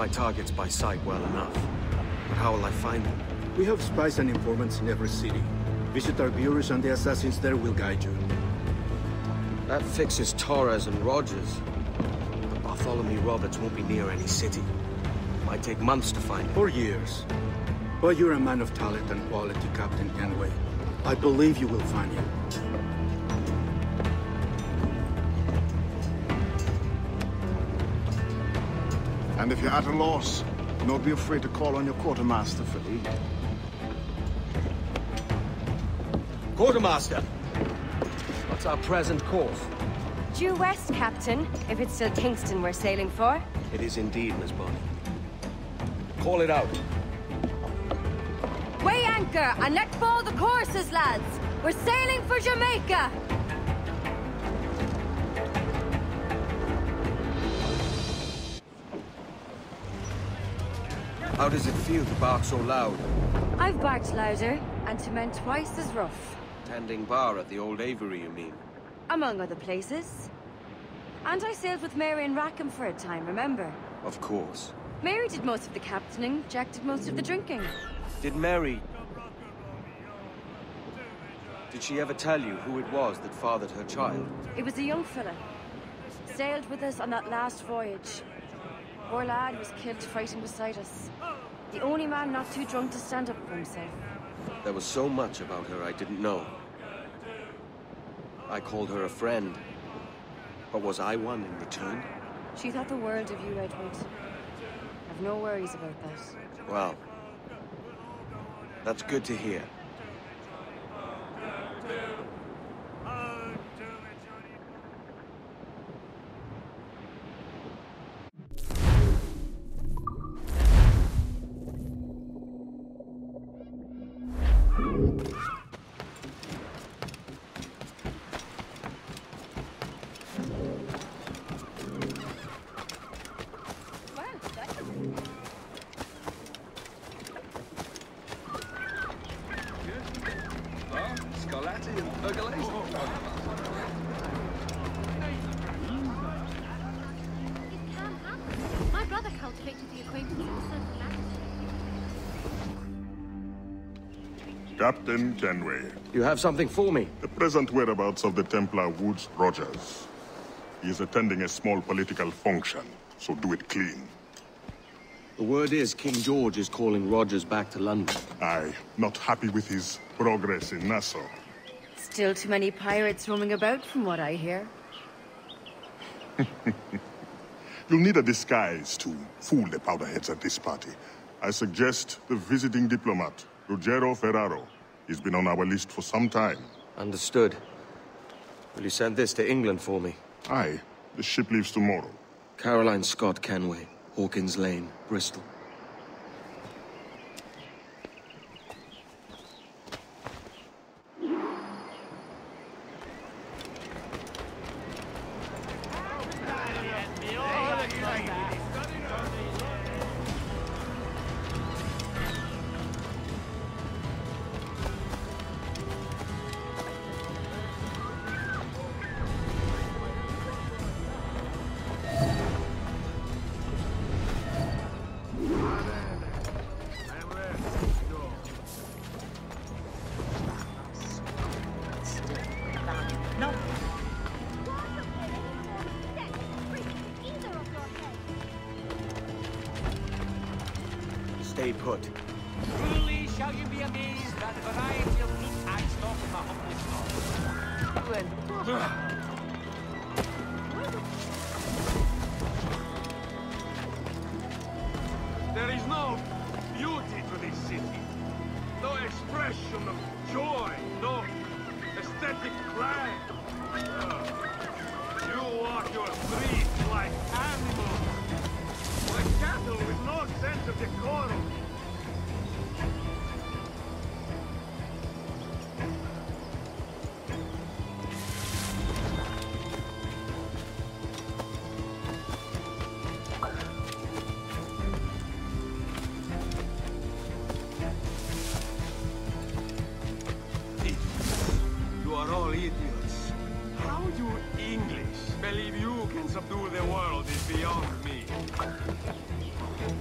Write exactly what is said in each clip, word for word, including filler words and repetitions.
my targets by sight well enough. But how will I find them? We have spies and informants in every city. Visit our bureaus and the assassins there will guide you. That fixes Torres and Rogers. But Bartholomew Roberts won't be near any city. Might take months to find him. For years. But you're a man of talent and quality, Captain Kenway. I believe you will find him. And if you're at a loss, don't be afraid to call on your quartermaster for aid. Quartermaster! What's our present course? Due west, Captain, if it's still Kingston we're sailing for. It is indeed, Miss Bonny. Call it out. Weigh anchor and let fall the courses, lads! We're sailing for Jamaica! How does it feel to bark so loud? I've barked louder, and to men twice as rough. Tending bar at the old Aviary, you mean? Among other places. And I sailed with Mary and Rackham for a time, remember? Of course. Mary did most of the captaining, Jack did most of the drinking. Did Mary... Did she ever tell you who it was that fathered her child? It was a young fella. Sailed with us on that last voyage. Poor lad was killed fighting beside us. The only man not too drunk to stand up for himself. There was so much about her I didn't know. I called her a friend. But was I one in return? She thought the world of you, Edward. I've no worries about that. Well, that's good to hear. My brother cultivated the acquaintance of the Central Captain Kenway. You have something for me? The present whereabouts of the Templar Woods Rogers. He is attending a small political function, so do it clean. The word is King George is calling Rogers back to London. Aye, not happy with his progress in Nassau. Still too many pirates roaming about, from what I hear. You'll need a disguise to fool the powderheads at this party. I suggest the visiting diplomat, Ruggiero Ferraro. He's been on our list for some time. Understood. Will you send this to England for me? Aye. The ship leaves tomorrow. Caroline Scott Kenway, Hawkins Lane, Bristol. Stay put. Truly shall you be amazed at the variety of meat I stock in my humble store. There is no beauty to this city. No expression of joy, no aesthetic pride. Uh, you walk your streets like animals. Like cattle with no sense of decorum. You are all idiots. How you English believe you can subdue the world is beyond me.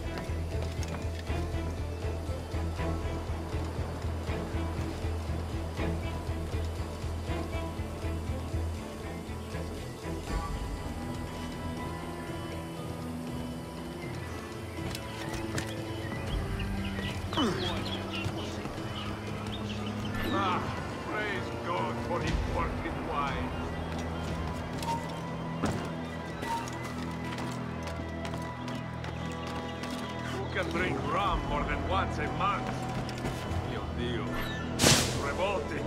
Ah, praise God for his working wives. Who can drink rum more than once a month? Dio Dio. Revolting.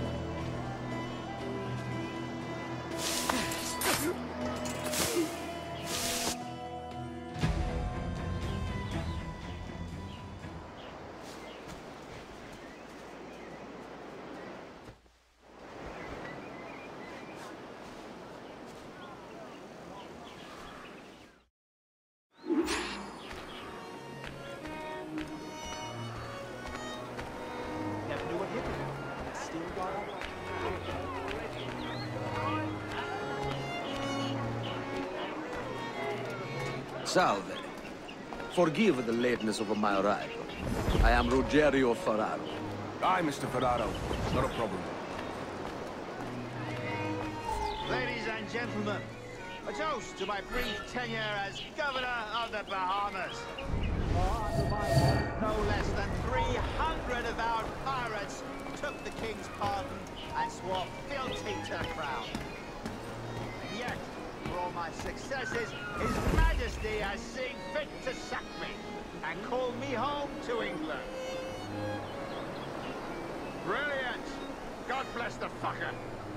Salve. Forgive the lateness of my arrival. I am Rogerio Ferraro. Aye, Mister Ferraro. Not a problem. Ladies and gentlemen, a toast to my brief tenure as Governor of the Bahamas. No less than three hundred avowed pirates took the King's pardon and swore fealty to the crown. And yet, for all my successes, His Majesty has seen fit to sack me and call me home to England. Brilliant! God bless the fucker!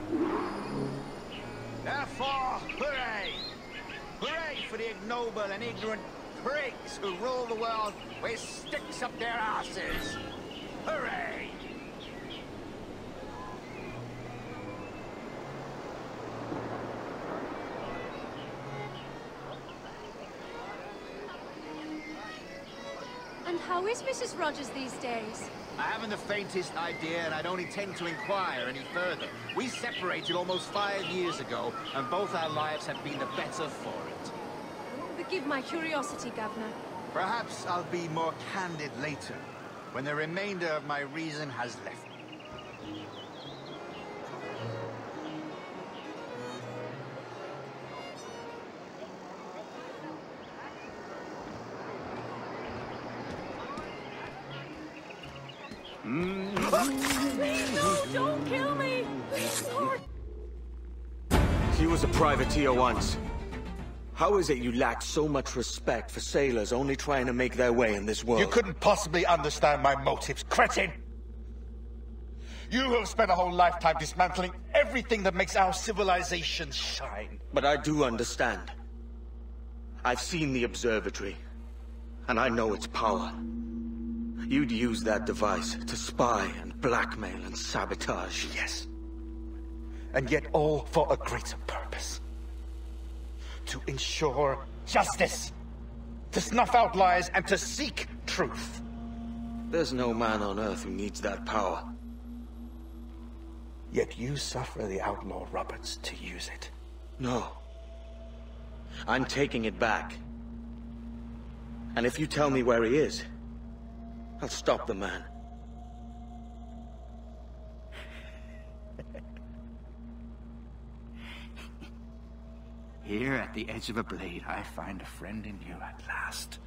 Therefore, hooray! Hooray for the ignoble and ignorant prigs who rule the world with sticks up their asses! Hooray! And how is Missus Rogers these days? I haven't the faintest idea, and I don't intend to inquire any further. We separated almost five years ago, and both our lives have been the better for it. Forgive my curiosity, Governor. Perhaps I'll be more candid later, when the remainder of my reason has left me. Please, no, don't kill me! Please, Lord! He was a privateer once. How is it you lack so much respect for sailors only trying to make their way in this world? You couldn't possibly understand my motives, cretin! You have spent a whole lifetime dismantling everything that makes our civilization shine. But I do understand. I've seen the observatory, and I know its power. You'd use that device to spy and blackmail and sabotage. Yes. And yet all for a greater purpose. To ensure justice. To snuff out lies and to seek truth. There's no man on Earth who needs that power. Yet you suffer the outlaw Roberts to use it. No. I'm taking it back. And if you tell me where he is, I'll stop the man. Here at the edge of a blade, I find a friend in you at last.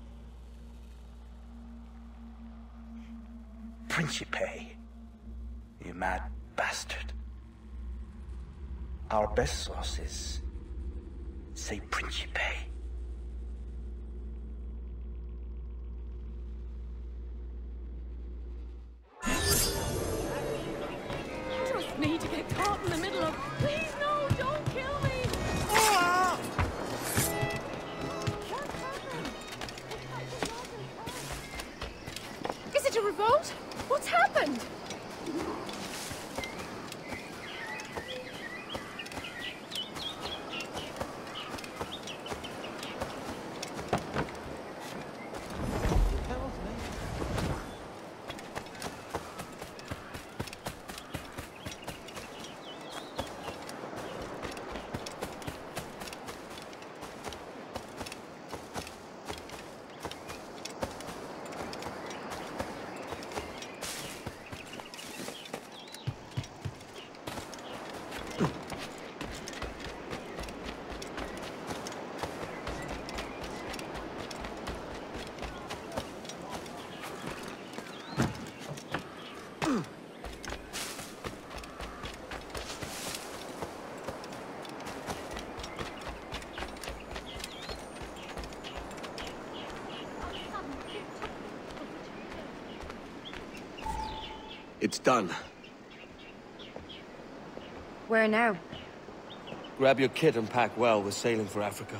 Principe, you mad bastard. Our best sources say Principe. I just need to get caught in the middle of... Please, no, don't kill me! Ah! Is it a revolt? What's happened? It's done. Where now? Grab your kit and pack well. We're sailing for Africa.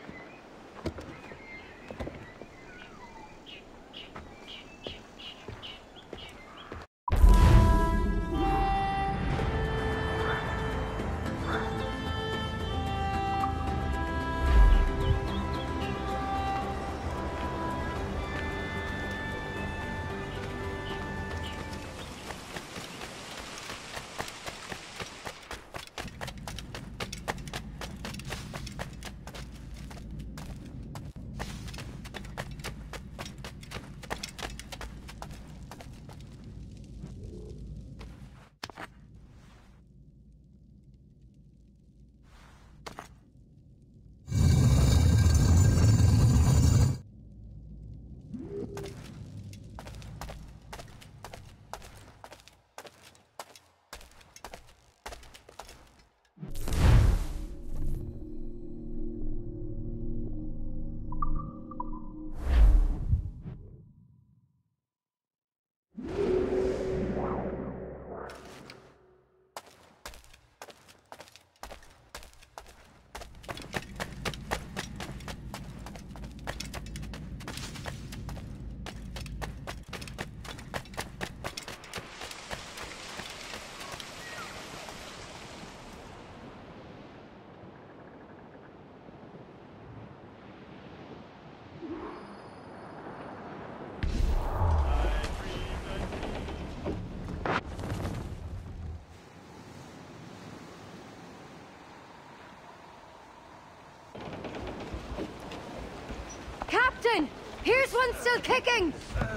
Captain! Here's one still kicking!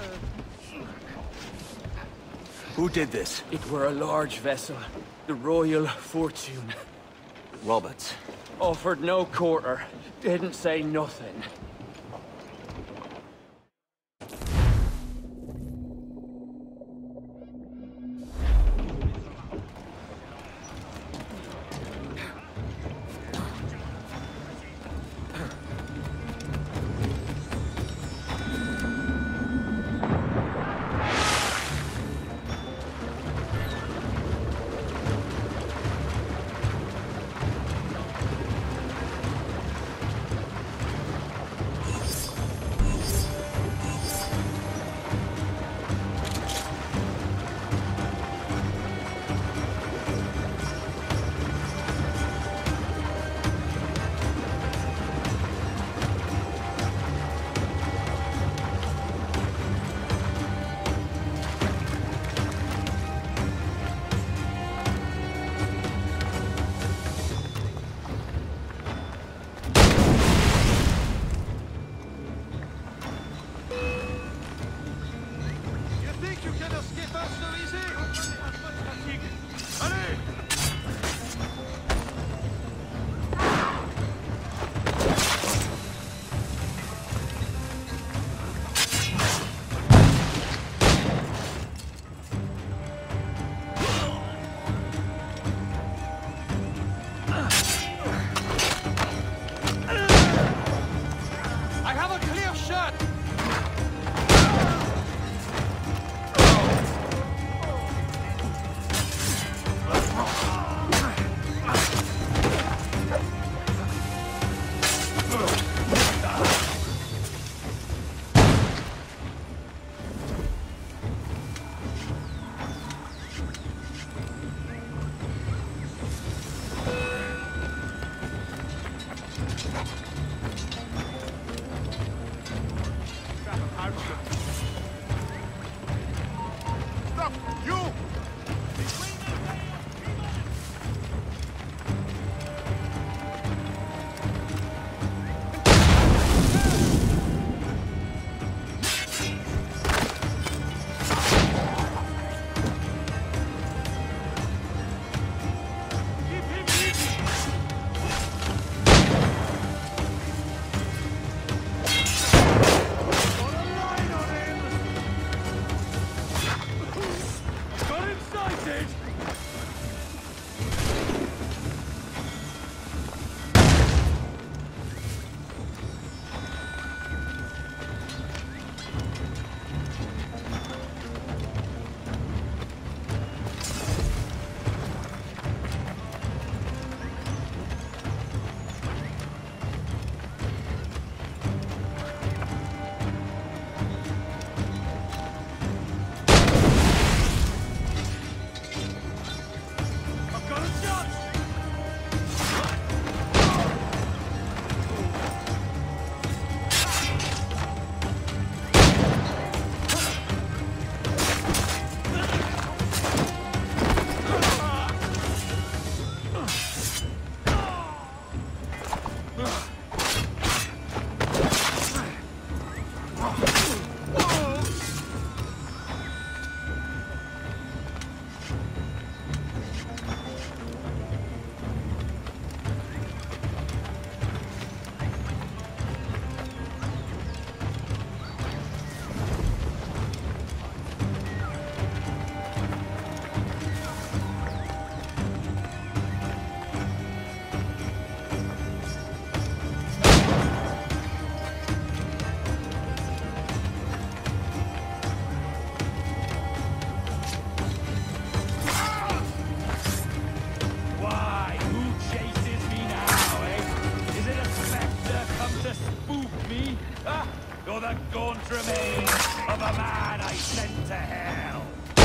Who did this? It were a large vessel. The Royal Fortune. Roberts. Offered no quarter. Didn't say nothing. scant remains of a man I sent to hell.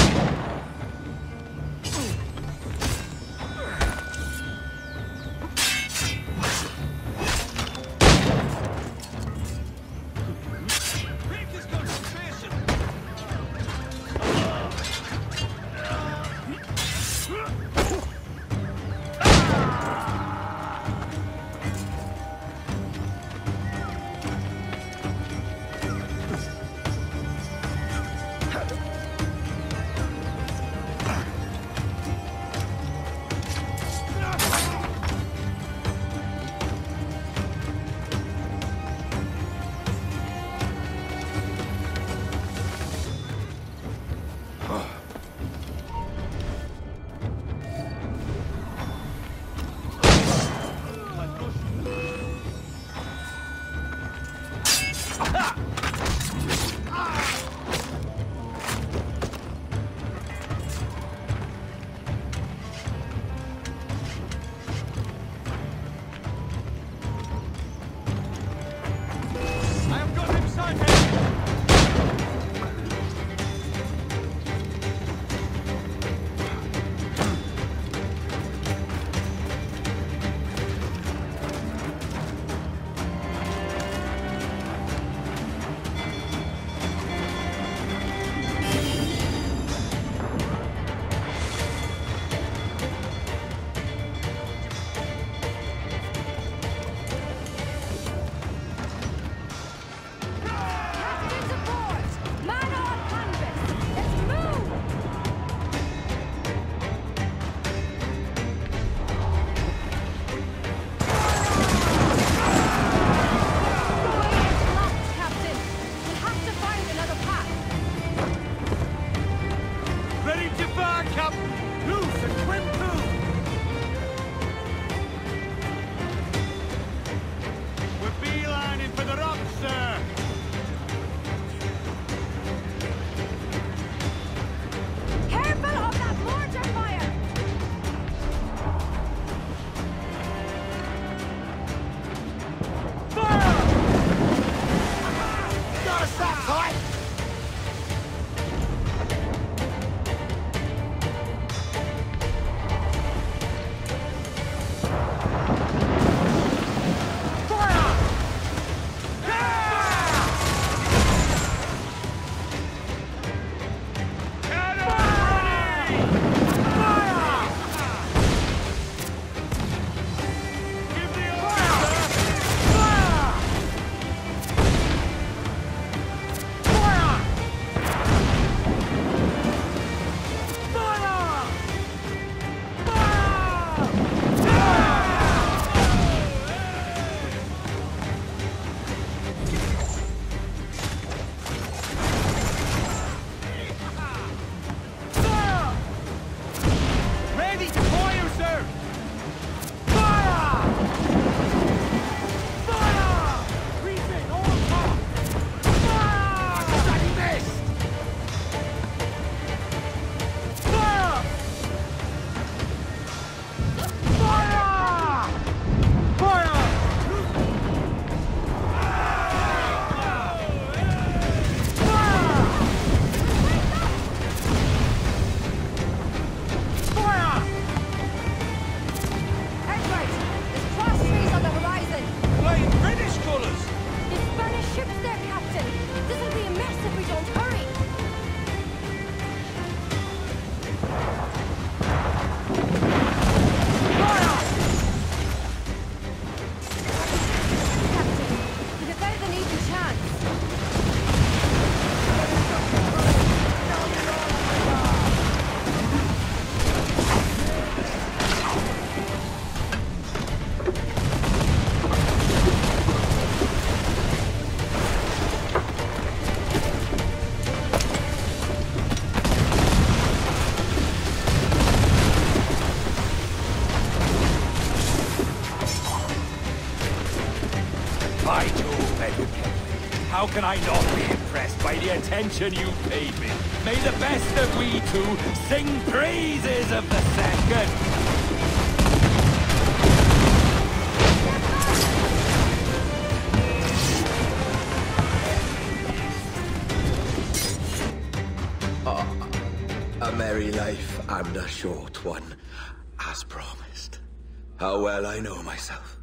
How can I not be impressed by the attention you paid me? May the best of we two sing praises of the second. Oh, a merry life and a short one, as promised. How well I know myself.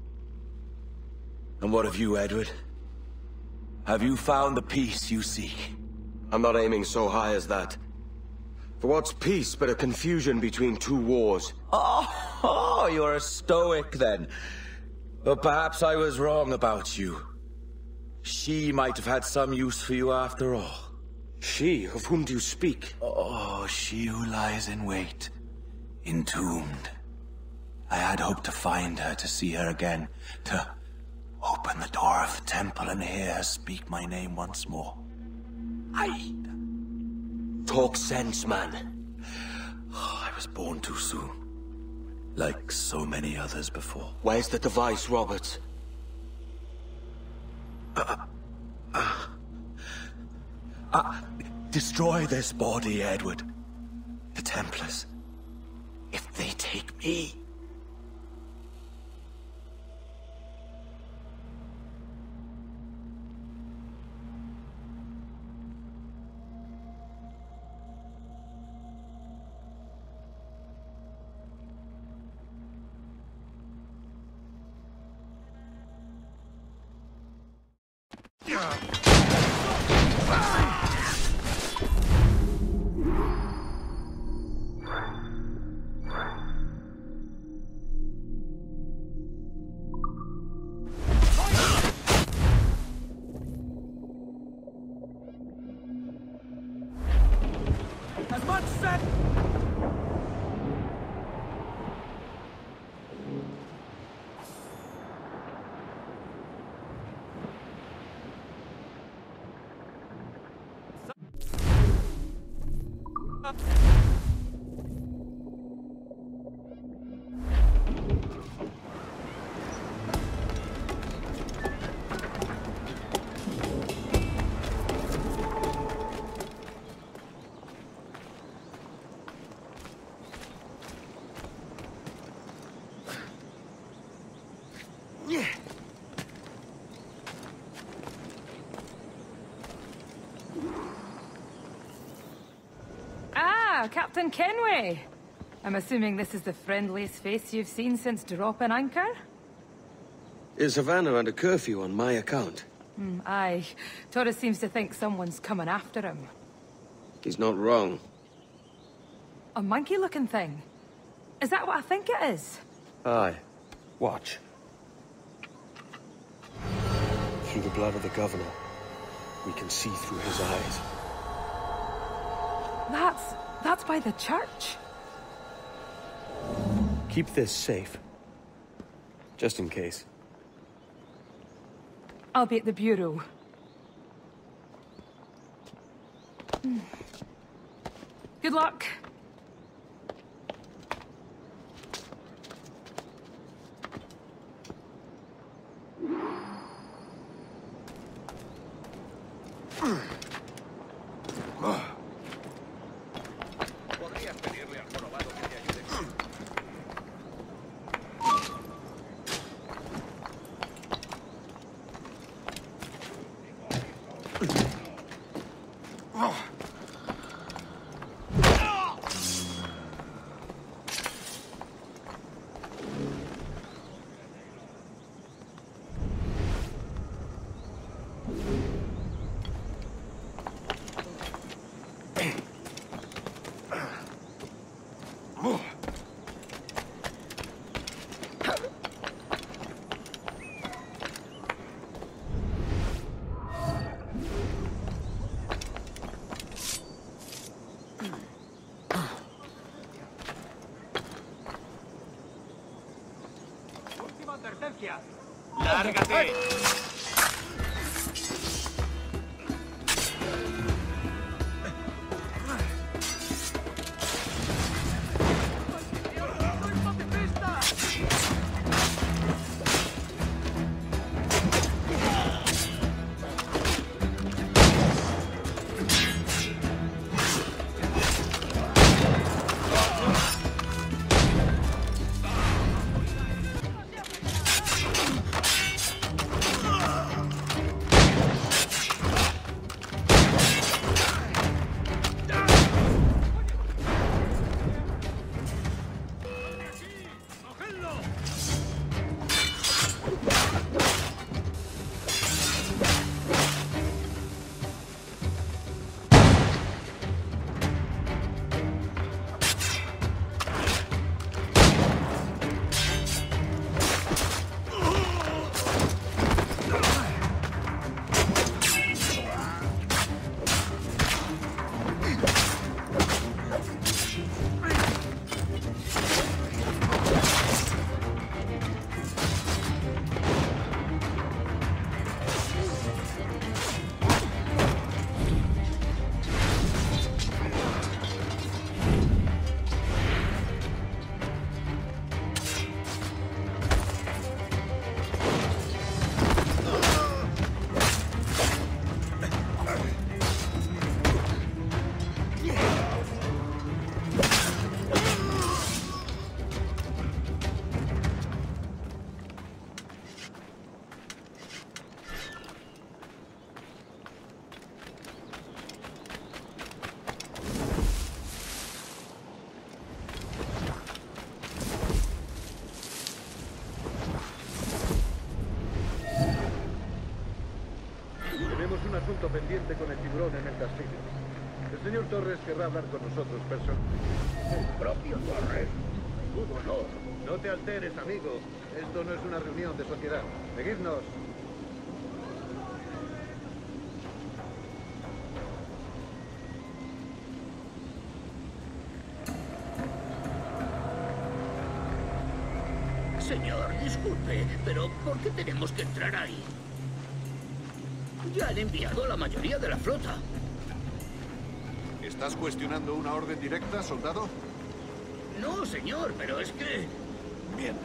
And what of you, Edward? Have you found the peace you seek? I'm not aiming so high as that. For what's peace but a confusion between two wars? Oh, oh, you're a stoic then. But perhaps I was wrong about you. She might have had some use for you after all. She? Of whom do you speak? Oh, she who lies in wait, entombed. I had hoped to find her, to see her again, to open the door of the temple and hear her speak my name once more. I... Talk sense, man. Oh, I was born too soon. Like so many others before. Where's the device, Robert? Uh, uh, uh, destroy this body, Edward. The Templars. If they take me... As much said. Captain Kenway! I'm assuming this is the friendliest face you've seen since dropping anchor? Is Havana under curfew on my account? Mm, aye. Torres seems to think someone's coming after him. He's not wrong. A monkey-looking thing? Is that what I think it is? Aye. Watch. Through the blood of the governor, we can see through his eyes. That's... that's by the church. Keep this safe. Just in case. I'll be at the bureau. Mm. Good luck. ¡Lárgate! Ah! pendiente con el tiburón en el castillo. El señor Torres querrá hablar con nosotros personalmente. ¿El propio Torres? ¡Un honor! No te alteres, amigo. Esto no es una reunión de sociedad. Seguidnos. Señor, disculpe, pero ¿por qué tenemos que entrar ahí? Ya han enviado a la mayoría de la flota. ¿Estás cuestionando una orden directa, soldado? No, señor, pero es que... Bien.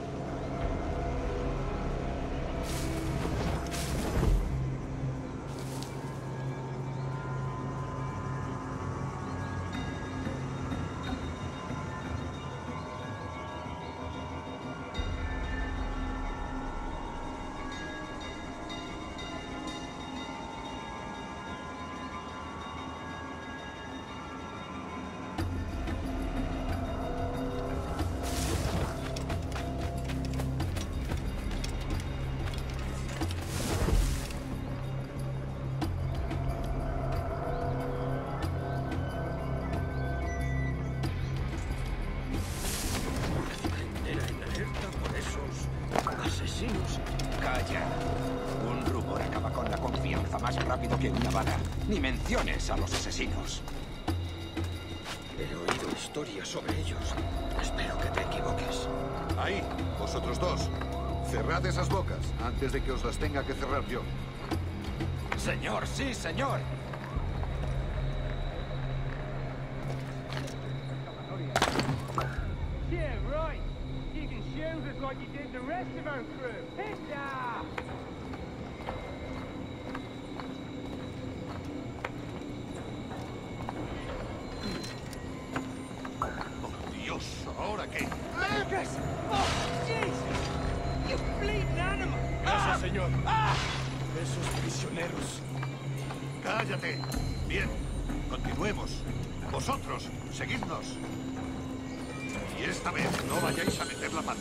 Calla. Un rumor acaba con la confianza más rápido que una bala. Ni menciones a los asesinos. He oído historias sobre ellos. Espero que te equivoques. Ahí, vosotros dos. Cerrad esas bocas antes de que os las tenga que cerrar yo. Señor, sí, señor. Yeah, right. You can shield us like you did the rest of our crew. Hit-ya! ¡Oh, Dios! ¿Ahora qué? Lucas! Oh, Jesus! You bleeding animal! Gracias, señor. Ah! Esos prisioneros. ¡Cállate! Bien, continuemos. Vosotros, seguidnos. Y esta vez no vayáis a meter la pata.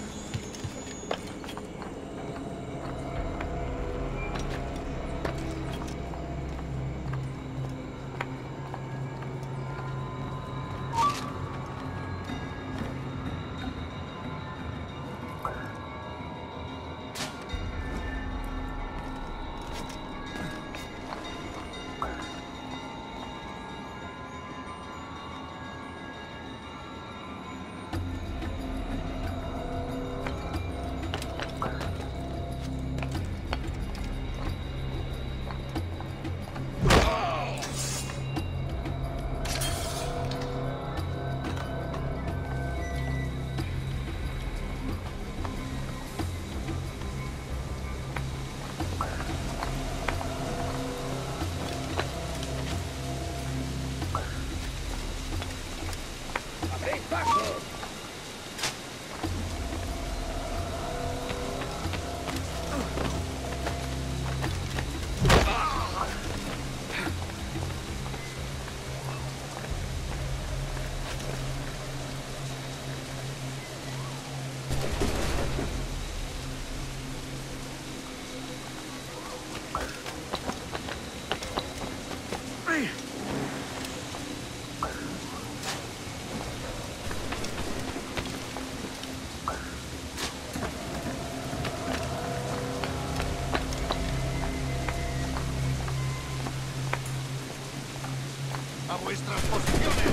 ¡A vuestras posiciones!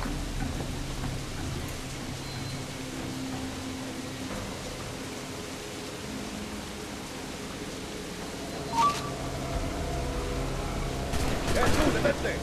¡Eh, tú, detente!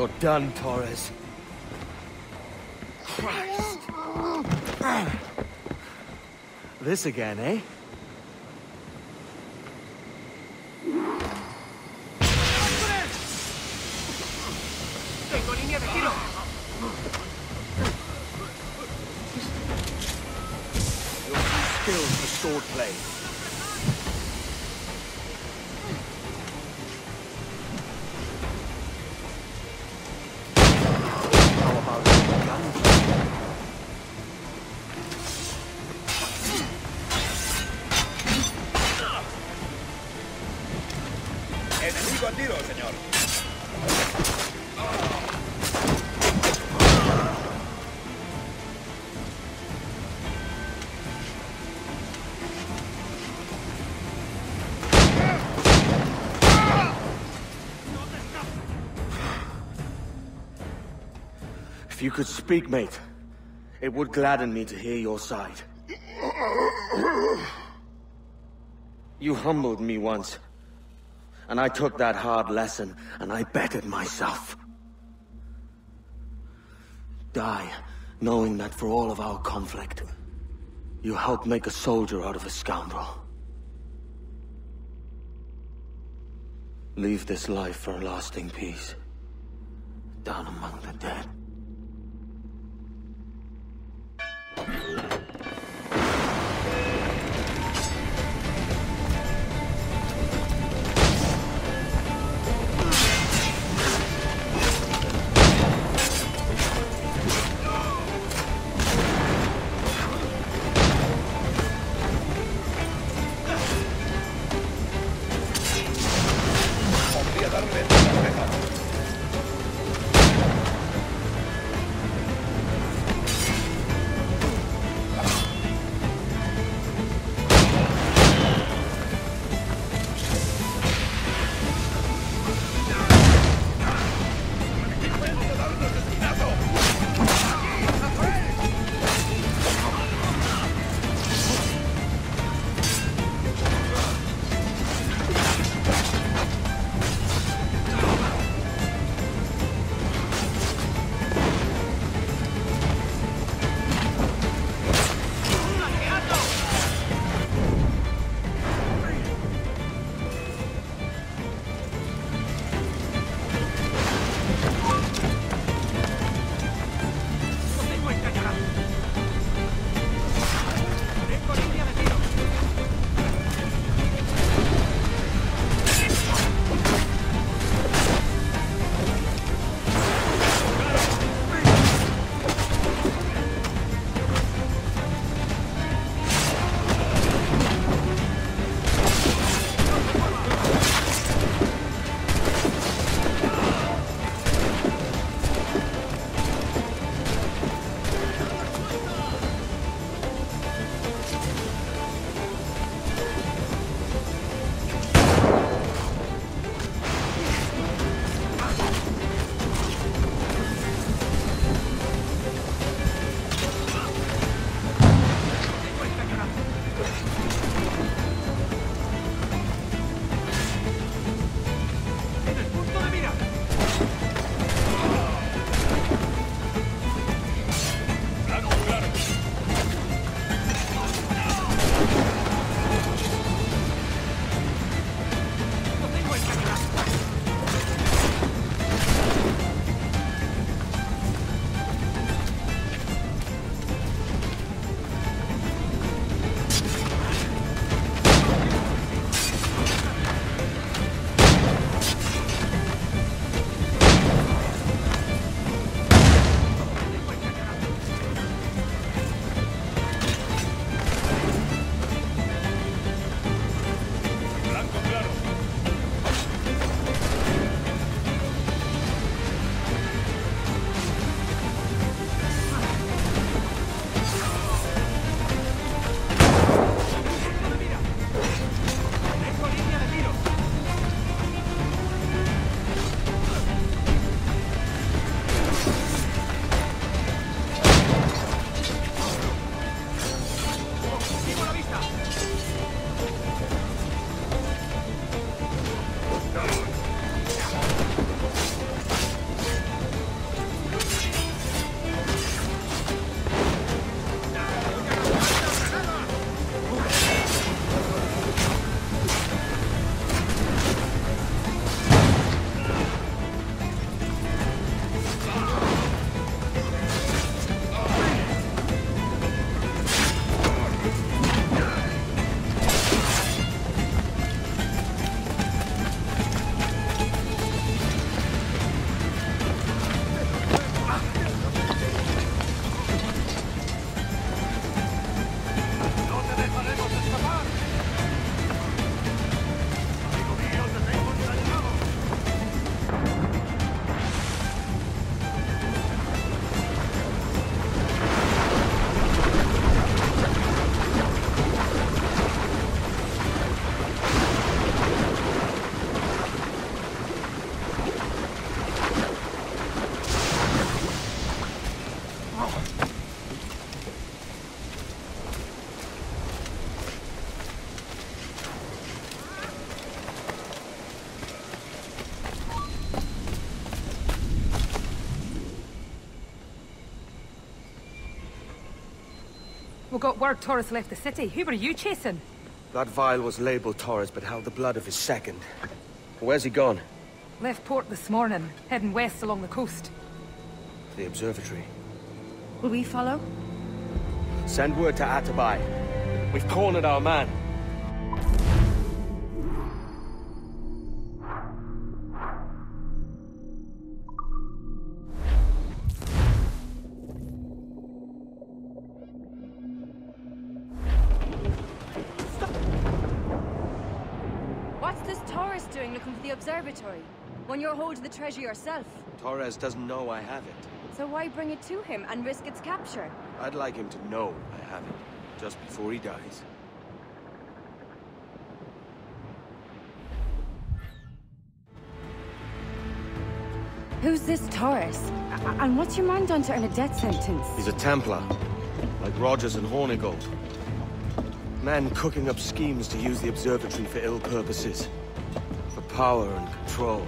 You're done, Torres. Christ. This again, eh? Tengo línea de tiro. You're too skilled for swordplay. How about gunplay? Enemigo a tiro, señor. If you could speak, mate, it would gladden me to hear your side. You humbled me once, and I took that hard lesson, and I bettered myself. Die, knowing that for all of our conflict, you helped make a soldier out of a scoundrel. Leave this life for a lasting peace, down among the dead. Podría darle una oreja. We got word Torres left the city. Who were you chasing? That vial was labeled Torres, but held the blood of his second. Where's he gone? Left port this morning, heading west along the coast. The observatory. Will we follow? Send word to Atabai. We've cornered our man. Looking for the observatory, when you're holding the treasure yourself. Torres doesn't know I have it. So why bring it to him and risk its capture? I'd like him to know I have it, just before he dies. Who's this Torres? A and what's your man done to earn a death sentence? He's a Templar, like Rogers and Hornigold. Men cooking up schemes to use the observatory for ill purposes. Power and control.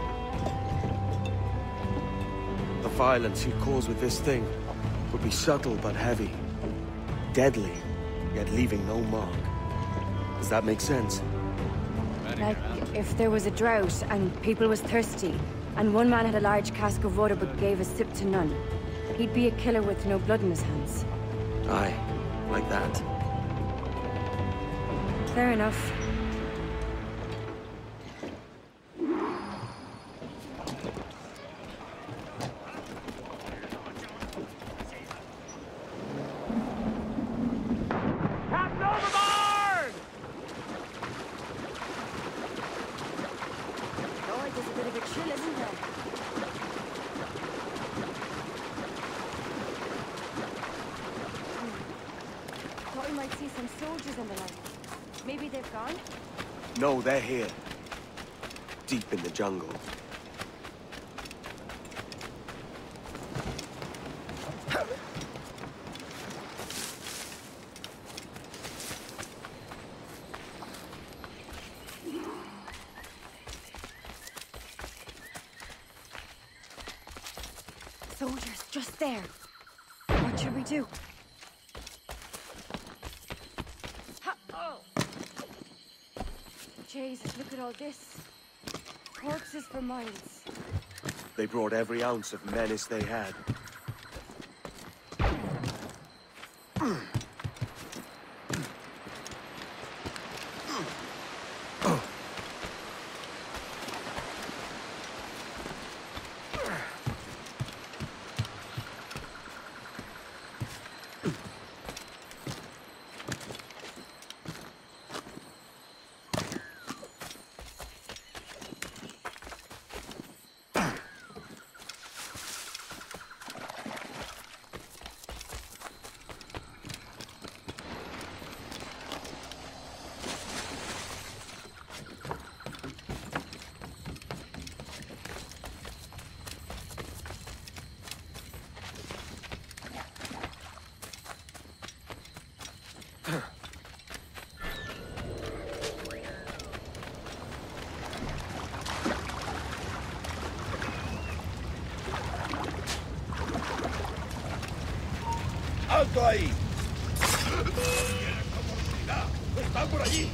The violence he'd cause with this thing would be subtle but heavy. Deadly, yet leaving no mark. Does that make sense? Like, if there was a drought and people was thirsty, and one man had a large cask of water but gave a sip to none, he'd be a killer with no blood in his hands. Aye, like that. Fair enough. No, they're here. Deep in the jungle. Soldiers, just there. What should we do? Jesus, look at all this. Corpses for miles. They brought every ounce of menace they had. ¡Alto ahí! ¡Están por allí!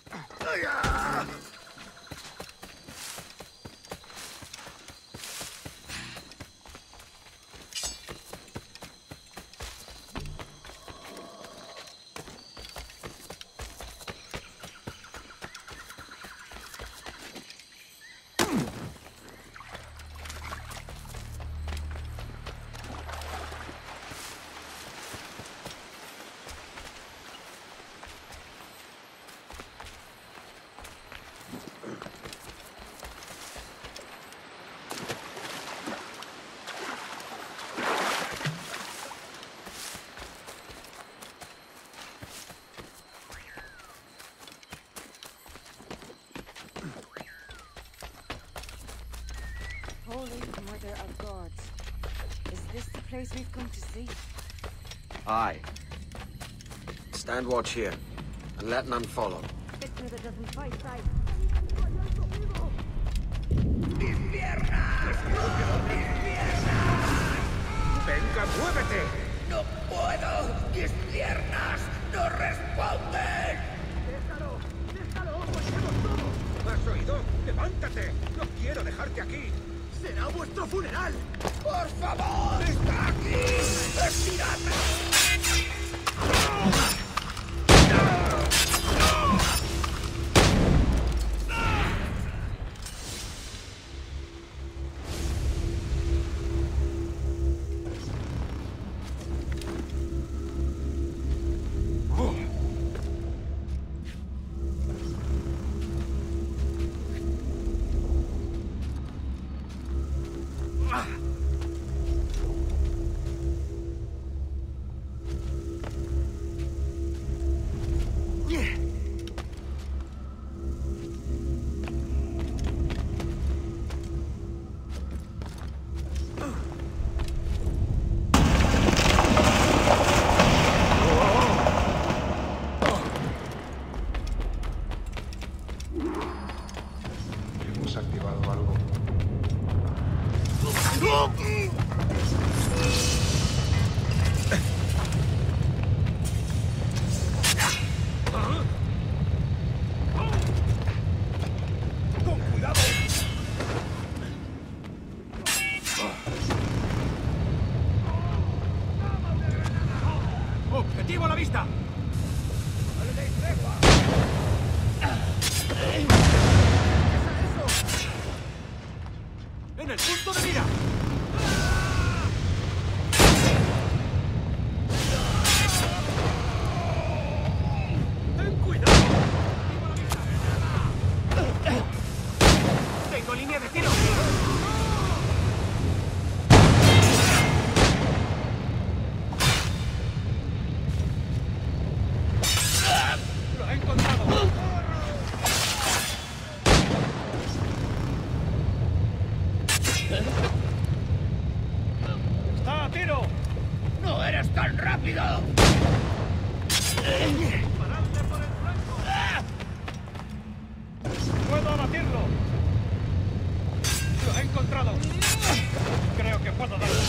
Holy Mother of Gods. Is this the place we've come to see? Aye. Stand watch here, and let none follow. Victor that doesn't fight, fight. ¡Venga, muévete! ¡No puedo! ¡Mis piernas no responden! ¡Déjalo! ¡Déjalo! ¡Marchemos todos! ¿Has oído? ¡Levántate! ¡No quiero dejarte aquí! ¡Será vuestro funeral! ¡Por favor! ¡Está aquí! ¡Estirad! ¡Objetivo a la vista! ¡En el punto de mira! ¡Ten cuidado! ¡Tengo línea de tiro! ¡Está a tiro! ¡No eres tan rápido! ¡Disparadle por el flanco! ¡Puedo abatirlo! ¡Lo he encontrado! Creo que puedo darle.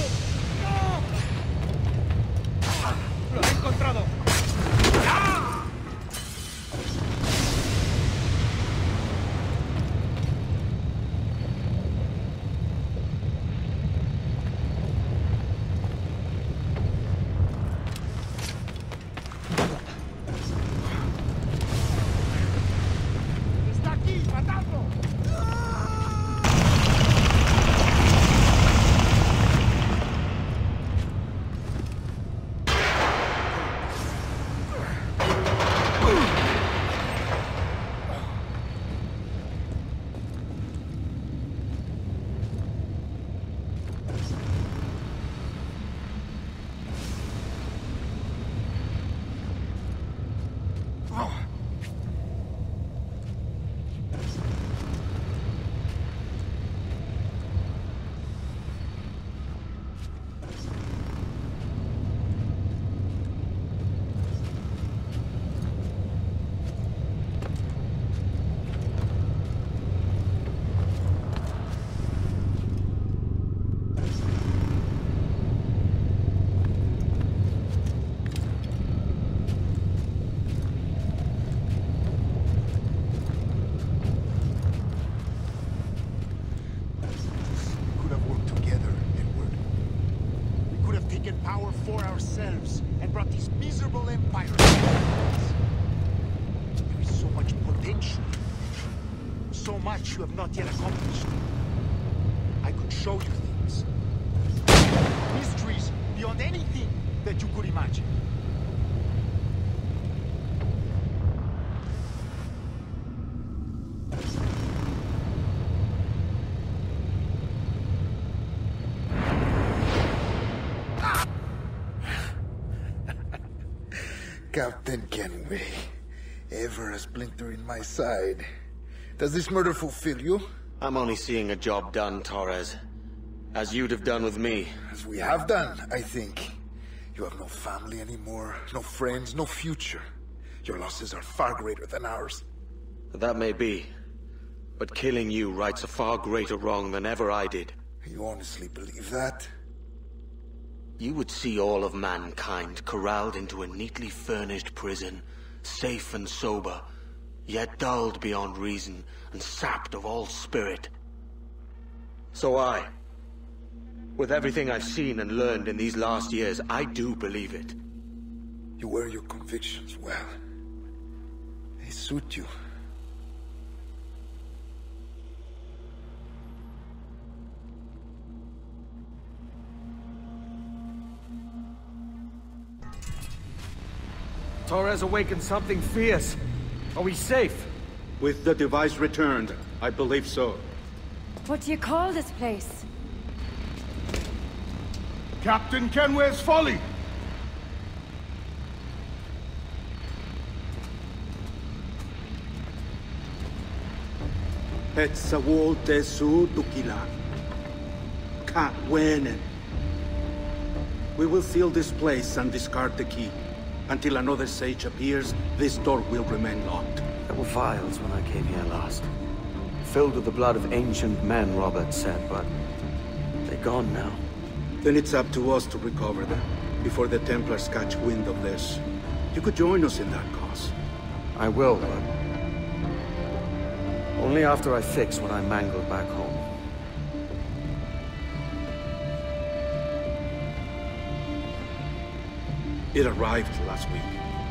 ¡Lo he encontrado! ¡Está aquí! ¡Matadlo! for ourselves and brought these miserable empires to us. There is so much potential. So much you have not yet accomplished. I could show you things. Mysteries beyond anything that you could imagine. Captain Kenway, ever a splinter in my side. Does this murder fulfill you? I'm only seeing a job done, Torres. As you'd have done with me. As we have done, I think. You have no family anymore, no friends, no future. Your losses are far greater than ours. That may be. But killing you rights a far greater wrong than ever I did. You honestly believe that? You would see all of mankind corralled into a neatly furnished prison, safe and sober, yet dulled beyond reason and sapped of all spirit. So I, with everything I've seen and learned in these last years, I do believe it. You wear your convictions well. They suit you. Torres awakened something fierce. Are we safe? With the device returned, I believe so. What do you call this place? Captain Kenway's folly! Et sawol te su dukila. Ka wenen. We will seal this place and discard the key. Until another sage appears, this door will remain locked. There were vials when I came here last. Filled with the blood of ancient men, Robert said, but they're gone now. Then it's up to us to recover them, before the Templars catch wind of this. You could join us in that cause. I will, but only after I fix what I mangled back home. It arrived last week.